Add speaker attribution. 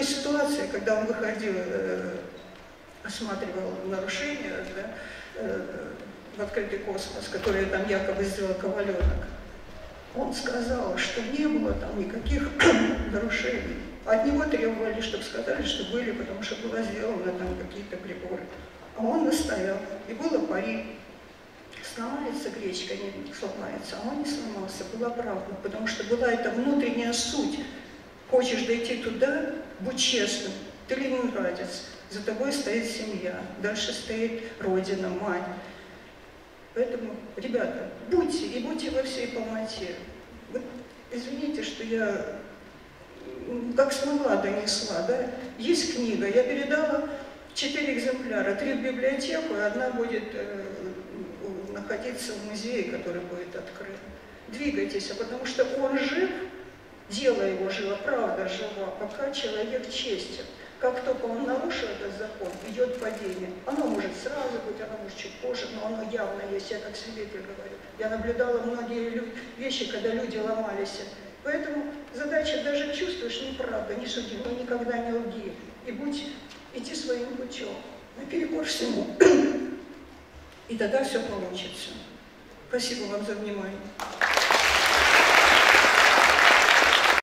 Speaker 1: ситуации, когда он выходил, осматривал нарушения, да, в открытый космос, которые там якобы сделал Коваленок, он сказал, что не было там никаких нарушений. От него требовали, чтобы сказали, что были, потому что было сделано там какие-то приборы. А он настоял. И было пари. Сломается гречка, не сломается. А он не сломался. Была правда. Потому что была эта внутренняя суть. Хочешь дойти туда, будь честным. Ты ленинградец. За тобой стоит семья. Дальше стоит родина, мать. Поэтому, ребята, будьте, и будьте во всей полноте. Вот, извините, что я как смогла донесла, да? Есть книга, я передала 4 экземпляра, 3 в библиотеку, и 1 будет находиться в музее, который будет открыт. Двигайтесь, потому что он жив, дело его живо, правда жива, пока человек честен. Как только он нарушил этот закон, идет падение. Оно может сразу быть, оно может чуть позже, но оно явно есть, я как свидетель говорю. Я наблюдала многие вещи, когда люди ломались. Поэтому задача, даже чувствуешь, неправда, не суди, но никогда не лги. И будь, идти своим путем, наперекор всему. И тогда все получится. Спасибо вам за внимание.